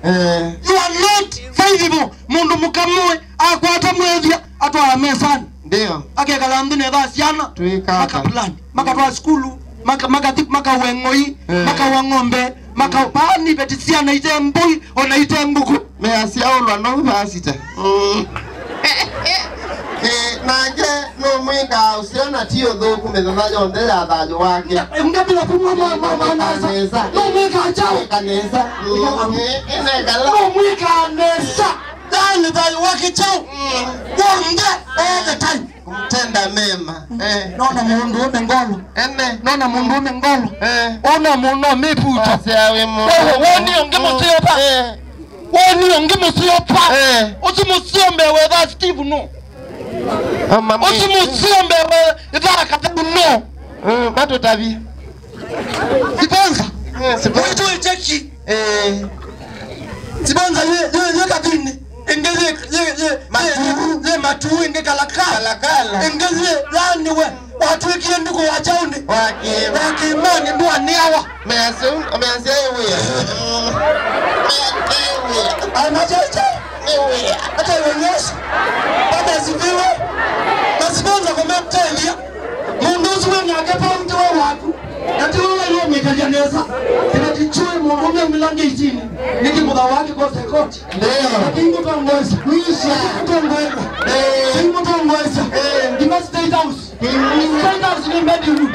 You are not faithful. Mundu mukamwe akwata mwethia atwara mesani. Ndio. Akekala ndine thasiana. Tuika. Maka plan. Maka twa skulu. Maka wengoi. Maka wangombe. Maka pani betisiana ite mbui ona ite mbuku. Me asiaulwa no basita. Nanje no mwinga usiona tio dhuku methanajo ndela thajo wake. Ngabila kumwa mama nasa. No mwinga chao. Kanisa. Inegala. No mwinga nesa. Dani thajo wake chao. Wonde all the time. Kumtenda mema. Nona mundu ume ngolo. Nona mundu ume ngolo. Ona mundu miputa. Asiawe mo. Woni onge musiyopa. Woni onge musiyopa. Uti musiyombe wetha Steve no. Uti musiyombe wetha Katabu no. Bato tabi. Sibanza. Sibanza cheki. Sibanza ye kabini. Engeze ye matu enge kalakala. Engeze yani we watu ikie nduko wachaunde. Wakimani mbua niawa. Meansia yewe. Anajaja. Hata yonyesha. Hata ziviwe. Nasibanza kwa mtelia. Mundu usiwe nyakepa mtu wa watu. Nati wewe leo mekajaneza. Kinatichue muombe milango chini. Niki muda wake kwa sekoti. Ndio. Kingo tongweza. Kuisha. Tongweza. Kingo tongweza. Kima State House. State House ni mbedi.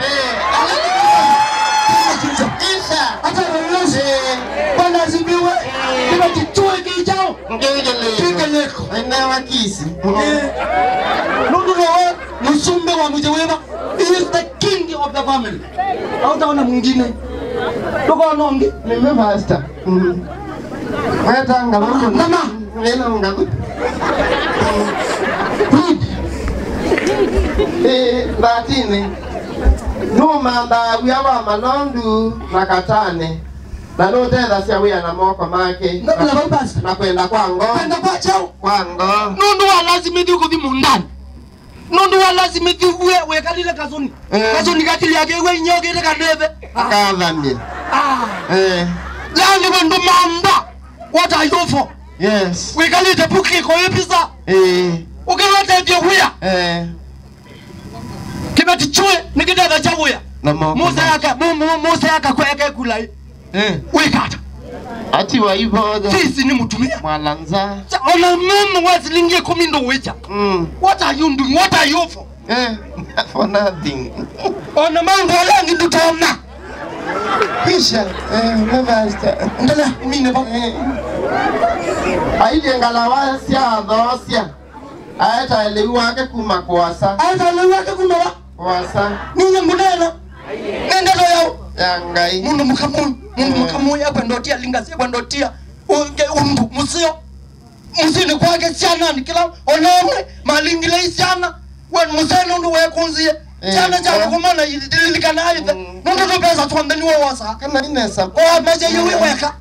Kisha. Hata yonyesha. Bwana zibiwe. Kinatichue kijao. Kikeleko. Enewa kisi. Nundu wewe musumbe wa mjewema. He is the king of the family. Hautaona mwingine. Toko nonge. Nime master. Weta ngaluko. Mama. Nena ngaluko. Latini. Numa da wiawa malondu nakatane. Na no tenda sia wia na moko make. Ngabula babasa. Na kwenda kwango. Kwenda kwa chao. Kwango. Nundu wa lazimithi kuthi mundani. Nundu wa lazimithi we kalile kazoni. Kazoni katili yake we nyogere kaneve. Kadhambi. Yani wendo mamba. What are you for? Yes. We kalite puki ko episa. Ukelete dio wia. Kibati chue nikitaka cha wia. Na moko. Musa yaka kwa yake kulai. Wekata. Ati wa hivyo. Sisi ni mtumia. Mwalanza. Ona mumu wazilingie 10 ndo wecha. What are you doing? What are you for? For nothing. Ona mango langi tutona. Kisha mevasta. Ndala mine ba. Aije ngalawa sia dosia. Aeta lewa ke kuma kwasa. Aeta lewa ke kuma kwasa. Ninye munena. Nenda to yao. Yangai. Mundu mukamu ya kwendotia lingasi kwendotia. Undu musio. Musini kwake siana nikila onamwe malingile isiana. Wen musene undu wekunzie. Chana chana kumana ililikana aitha. Nundu to pesa tuandeni wa wasa. Kana inesa. Maja yewe weka.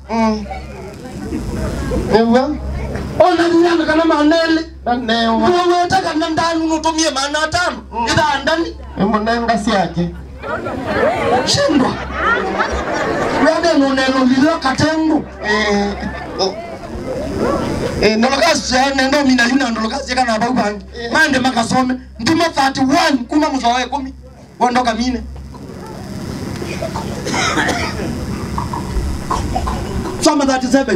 Ewa. Ona nyana kana manele. Newa. Wewe taka ndani unutumie maana 5. Ida ndani. Emonanga siake. Shindwa. Wewe nonelo lilo katengu. Nolokazi nendo mina yuna nolokazi kana babangi. Mande makasome. Ntuma 31 kuma muzawe 10. Wandoka mine. Soma 37.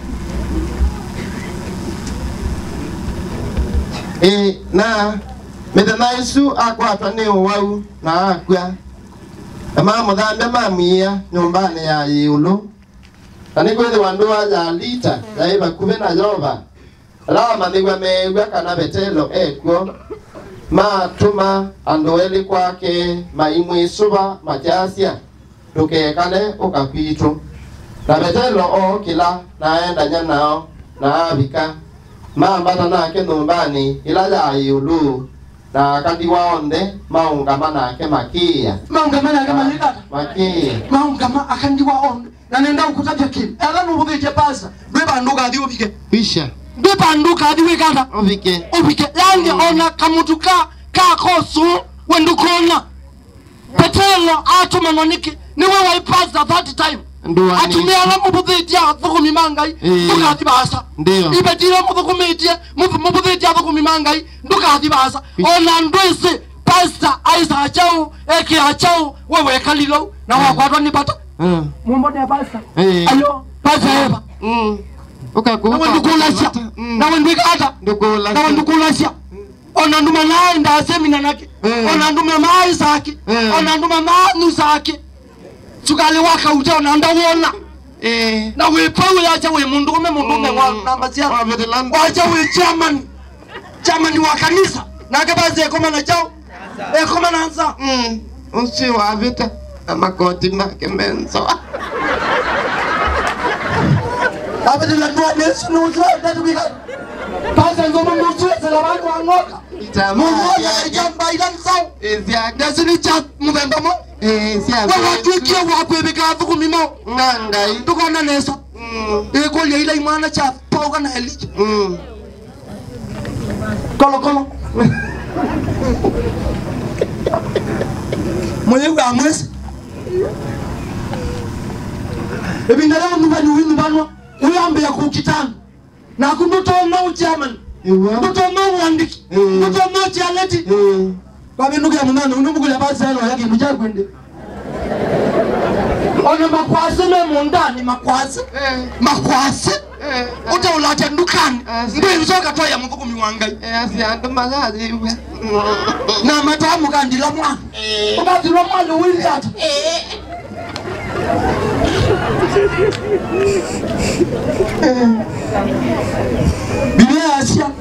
Na medana Yesu akwatwa ni wau na akwa. Mama mudhambe mamia nyumbani ya yulu. Ani kwethe wandu ya lita ya iba kube na jova. Lama ndigwa megwa kana betelo ekwo. Matuma andoeli kwake maimwe suba machasia. Tukekane ukapito. Na betelo o kila naenda nyanao na abika. Mamba tanake nyumbani ila ya yulu. Na kandi waonde maungama nake makia. Maungama nake malikata. Makia. Maungama akandi waonde. Na nenda ukutaje kim. Ela nubudike pasa. Beba nduka adi ubike. Bisha. Beba nduka adi wekanda. Ubike. Ubike. Yange ona kamutuka kakosu wendukona. Petelo atuma noniki. Niwe waipasa 30 time. atumia la mubuthetia thukumi mangai ndukathi basa ibetira muthukumitie mubuthetia thukumi mangai ndukathi basa ona ndwisi pastor Isaac Achau eke Achau wewe kalilo na wakwatwa ni bata mumbo ne pastor ayo pastor eva ukakuka ndukulasia na ndikata na ndukulasia ona nduma naenda semina nake ona nduma mai zake ona nduma manu zake tukale waka utaona ndawona na we pawe acha we mundu wa namba sia wacha we chairman wa kanisa na kabaze koma na chao koma na anza usi wa vita makoti make menso abede la tua nesi no uzo tatu bika pasa ngomo muzo sala bantu angoka muzo ya jamba ilan sao ezia desini chat muvemba mo sia wakwiki wakwebeka thukumi mo ngangai tukona nesa eko le ila imana cha pauga na elija kolo mwewe amwesi ebindala nubani banwa uyambe ya kukitana na kundutoma uchairman ndutoma uandiki ndutoma uchaleti kwa bindugu ya munana unumugule bazalo yake mujya kwende ona makwase me mundani makwase uta ulata ndukani ndio nzoka toya muvukumi wangai asiandu mazazi na matamu kandila mwana ubati lo mwana wilata Biblia Asia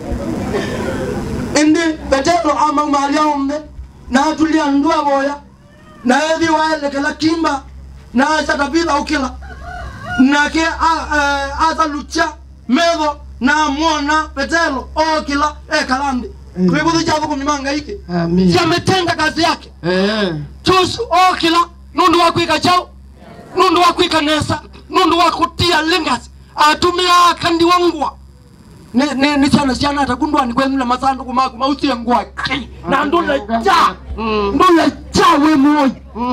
indi betelo ama malia ombe na tulia ndua boya na evi waele kala kimba na achatabila ukila na ke ata lucha medo na mwana betelo okila kalandi kwebudu chavu kumimanga hiki yametenda kazi yake tusu okila nundu wakwika chao nundu wakwika nesa nundu wakutia lingas atumia kandi wangwa ni sana atagundwa ni kwemula masandu kumaku mauti ngwa na ndule cha we moyo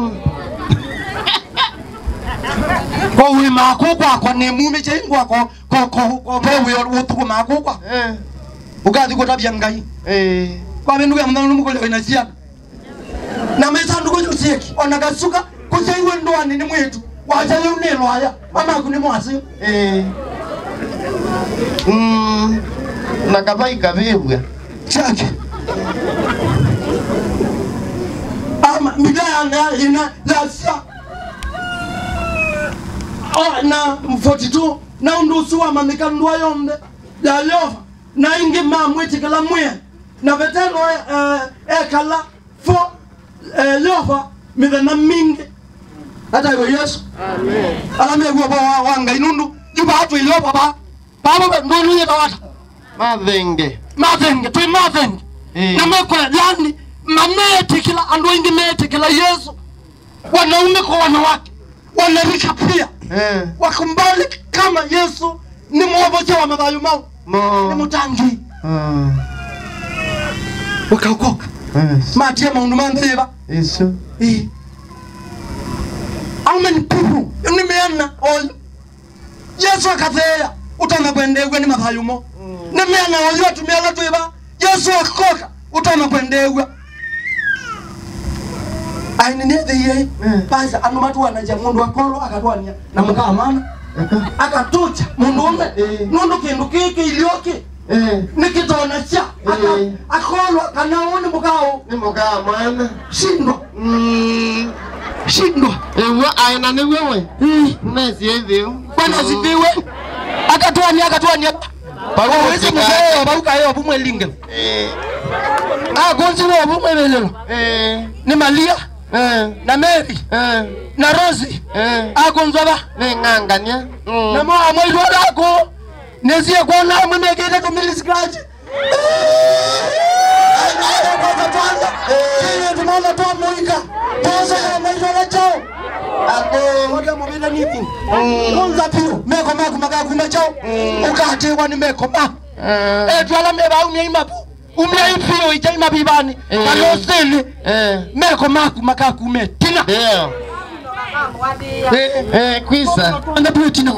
ko we mako kwa ne mume chengwa ko we utuko mako kwa ugathi kutabia ngai kwa bindu ya mnanu mukole wena sia na mesandu ko yusiki ona gasuka kusaiwe ndwani ni mwetu wacha leo nelo haya mama kuni mwasi nakabai kabebwa chake ama midaya na ina lasa na 42 na undusu wa mamika ndwa yombe ya lova na ingi mamweti kala mwe na vetelo kala fo lova midana mingi hata hivyo Yesu amen alame kwa wanga inundu juba hatu ilova baba ndo niye kawata mavenge tu mavenge na meko yani mamete kila ando ingi mete kila Yesu wanaume kwa wanawake wanarika pia wakumbali kama Yesu ni mwoboja wa madhayo mao ni mutangi wakaokoka matia maundu mandheba Yesu how many people nimeana all Yesu akathea utana kwendegwa ni mathayumo nimeana all atumia la tuiba Yesu akoka utana kwendegwa aini ne the pasa anumatu wanaja mundu akolo akatwania na mukamana akatucha mundu umbe nundu kindu kiki ilioki nikitona cha akolo kanaoni mukao ni mukamana shindwa ewa aina ni wewe nesi hivyo bwana sifiwe akatwania bawezi mzee bauka yeye bumwe linge gonzi wa bumwe lelo ni Malia na Mary na Rosie agonzaba ngangania na mwa mwili wako nezie kuona mmegeka kumili scratch tunaona toa moika poza ya mwili wala chao ngoja mbele nipi kwanza pio meko maku makaku chao ukatewa ni meko ma twala meba umya imapu umya ipio ijaima bibani kalosele meko maku makaku metina Kwisa. Anda buti no.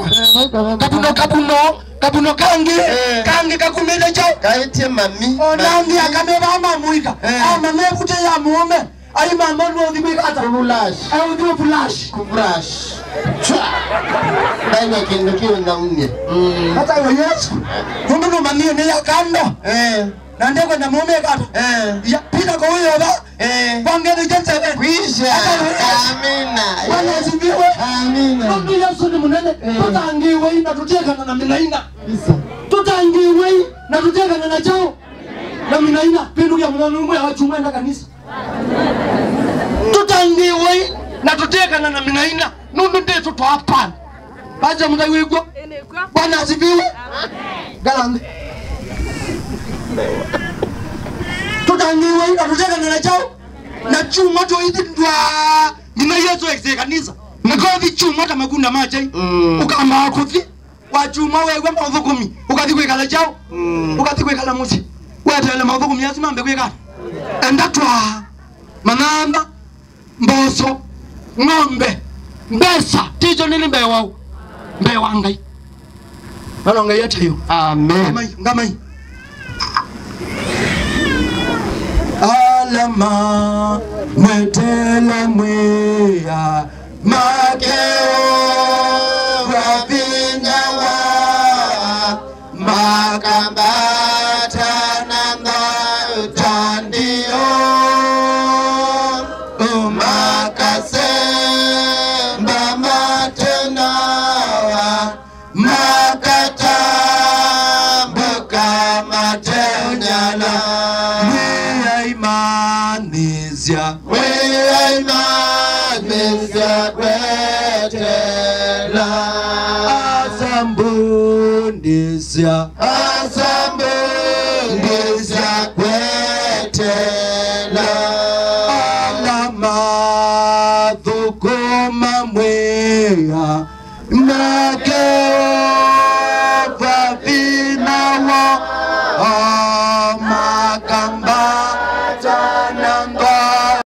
Kapuno kangi kakumile chao. Kaitie mami. Onangi akameba mamuika. Mama kute ya muome. Ai mama no di kata. Flash. Ai ndio flash. Flash. Dai na kendo kio na unye. Hata Yesu. Mungu no mami ne ya kando. Na ndeko na muome kata. Ya pita kwa huyo ba. Pangeni jense. Kwisha. Amina. Bwana asifiwe. Amina. Mungu Yesu ni munene. Tutangiwe na tutekana na minaina. Tutangiwe na tutekana na chao. Na minaina pindu ya mwanaume ya wachuma na kanisa. Tutangiwe na tutekana na minaina. Nundu ndetu twapana. Baje mudaiwego. Bwana asifiwe. Amen. Galange. Tutangiwe na tutekana na chao. Na chuma to idindwa. Nina Yesu exe kanisa. Ngodi chuma ta magunda maje. Ukamba akuthi. Wachuma wewe mathukumi. Ukathikwe kala chao. Ukathikwe kala musi. Wetele mathukumi azima mbe kweka. Endatwa. Manamba. Mboso. Ngombe. Mbesa. Tijo nini mbe wao. Mbe wangai. Nalonga yete yo. Amen. Ngamai. Alama mwetela mwea makeo Rabinyawa Makambata Nanda Utandio Umakase Mbamatenawa Makata Buka Matenyala Imanizia Imanizia Kwetela Azambundizia Kwetela Alama Dhukuma mwea Nakeo